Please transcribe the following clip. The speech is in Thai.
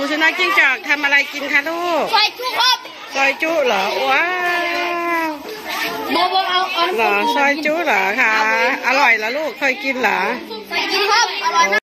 สุนัขจิ้งจอกทำอะไรกินคะลูกซอยจุครับซอยจุเหรอว้าวเอาเหรอซอยจุเหรอคะอร่อยเหรอลูกเคยกินเหรอซอยจุครับอร่อยมาก